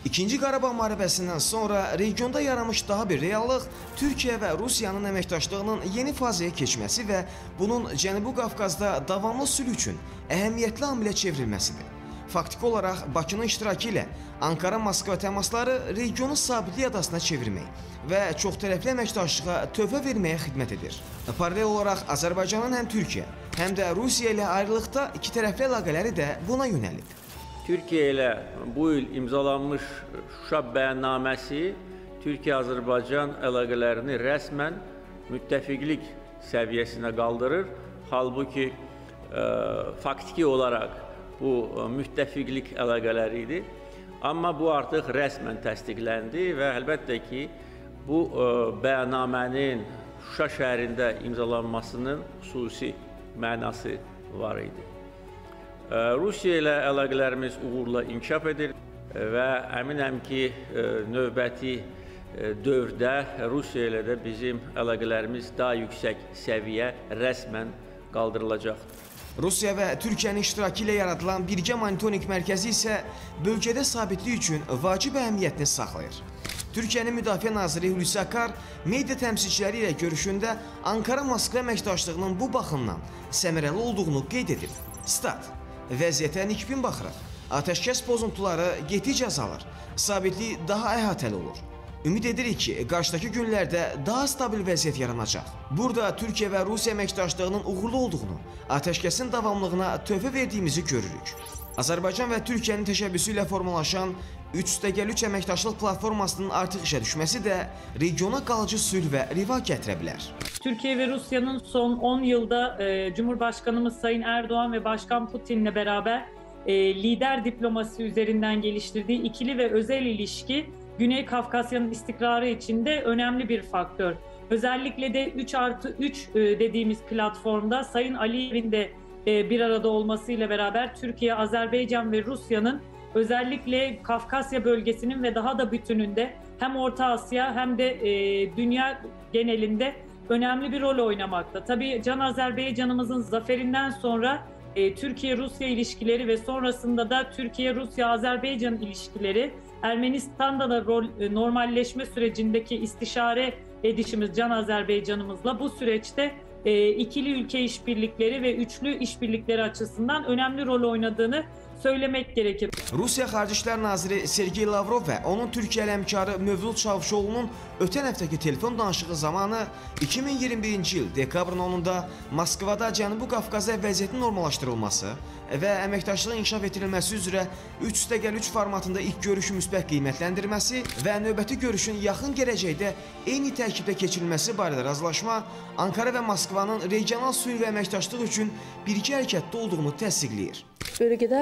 İkinci Qarabağ müharibəsindən sonra regionda yaranmış daha bir reallıq Türkiyə və Rusiyanın əməkdaşlığının yeni fazaya keçməsi və bunun Cənubi Qafqazda davamlı sülh üçün əhəmiyyətli amilə çevrilməsidir. Faktiki olaraq Bakının iştirakı ilə Ankara-Moskva təmasları regionu sabitlik adasına çevirmək və çoxtərəfli əməkdaşlığa töhfə verməyə xidmət edir. Paralel olaraq Azərbaycanın həm Türkiyə, həm də Rusiya ilə ayrılıqda ikitərəfli əlaqələri də buna yönəlib. Türkiyə ilə bu il imzalanmış Şuşa bəyannaməsi Türkiyə-Azərbaycan əlaqələrini rəsmən müttəfiqlik səviyyəsinə qaldırır. Halbuki faktiki olaraq bu müttəfiqlik əlaqələri idi. Amma bu artıq rəsmən təsdiqləndi və əlbəttə ki, bu bəyannamənin Şuşa şəhərində imzalanmasının xüsusi mənası var idi. Rusiya ilə əlaqələrimiz uğurla inkişaf edir və əminəm ki, növbəti dövrdə Rusiya ilə də bizim əlaqələrimiz daha yüksək səviyyə rəsmən qaldırılacaqdır. Rusiya və Türkiyənin iştirakı ilə yaradılan birgə monitorinq mərkəzi isə bölgədə sabitlik üçün vacib əhəmiyyətini saxlayır. Türkiyənin Müdafiə naziri Hulusi Akar media təmsilçiləri ilə görüşündə Ankara-Moskva əməkdaşlığının bu baxımdan səmərəli olduğunu qeyd edib. Stat: Vəziyyətə nikbin baxıraq, atəşkəs pozuntuları getdikcə azalır, sabitlik daha əhatəli olur. Ümid edirik ki, qarşıdakı günlərdə daha stabil vəziyyət yaranacaq. Burada Türkiyə və Rusiya əməkdaşlığının uğurlu olduğunu, atəşkəsin davamlılığına töhfə verdiyimizi görürük. Azərbaycan və Türkiyənin təşəbbüsü ilə formalaşan 3+3 əməkdaşlıq platformasının artıq işə düşməsi də regiona qalıcı sülh və riva gətirə bilər. Türkiye ve Rusya'nın son 10 yılda Cumhurbaşkanımız Sayın Erdoğan ve Başkan Putin'le beraber lider diplomasi üzerinden geliştirdiği ikili ve özel ilişki Güney Kafkasya'nın istikrarı için de önemli bir faktör. Özellikle de 3+3 dediğimiz platformda Sayın Aliyev'in de bir arada olmasıyla beraber Türkiye, Azerbaycan ve Rusya'nın özellikle Kafkasya bölgesinin ve daha da bütününde hem Orta Asya hem de dünya genelinde önemli bir rol oynamakta. Tabii Can Azerbaycan'ımızın zaferinden sonra Türkiye-Rusya ilişkileri ve sonrasında da Türkiye-Rusya-Azerbaycan ilişkileri, Ermenistan'da da normalleşme sürecindeki istişare edişimiz Can Azerbaycan'ımızla bu süreçte ikili ülke işbirlikleri ve üçlü işbirlikleri açısından önemli rol oynadığını söylemek gerekir. Rusiya Xarici İşlər Naziri Sergey Lavrov və onun Türkiyə həmkarı Mövlud Çavuşoğlu'nun ötən həftəki telefon danışığı zamanı 2021-ci il dekabrın 10-da Moskvada Cənubi Qafqazda vəziyyətin normallaşdırılması və əməkdaşlığın inkişaf etdirilməsi üzrə 3+3 formatında ilk görüşün müsbət qiymətləndirməsi və növbəti görüşün yaxın gələcəkdə eyni tərkibdə keçirilməsi barədə razılaşma Ankara və Moskvanın regional sülh və əməkdaşlıq üçün birgə hərəkətdə olduğunu təsdiqləyir. Bölgədə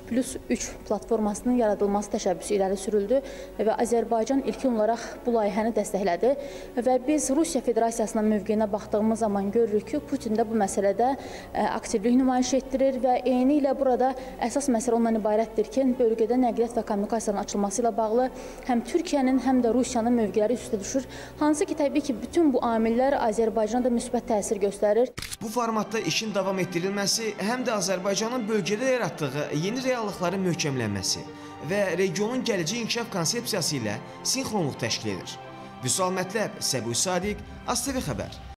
3+3 platformasının yaradılması təşəbbüsü irəli sürüldü və Azərbaycan ilkin olaraq bu layihəni dəstəklədi və biz Rusiya Federasiyasının mövqeyinə baxdığımız zaman görürük ki, Putin də bu məsələdə aktivlik nümayiş etdirir və eyni ilə burada əsas məsələ ondan ibarətdir ki, bölgədə nəqliyyat və kommunikasiyanın açılması ilə bağlı həm Türkiyənin, həm də Rusiyanın mövqeləri üstə düşür. Hansı ki, təbii ki, bütün bu amillər Azərbaycana da müsbət təsir göstərir. Bu formatda işin davam etdirilməsi həm də Azərbaycanın bölgədə yaratdığı yeni reallıqların möhkəmlənməsi və regionun gələcək inkişaf konsepsiyası ilə sinxronluq təşkil edir. Vüsal Mətləb, Səbuy Sadiq, ASTV Xəbər.